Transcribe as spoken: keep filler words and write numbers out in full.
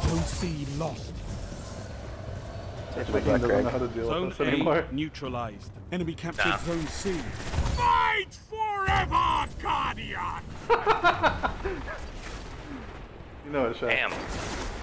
Zone C lost. Viking doesn't know how to deal Zone with this anymore. A neutralized. Enemy captured Nah. Zone C. Fight forever, Guardian! You know it, Shaxx. Damn.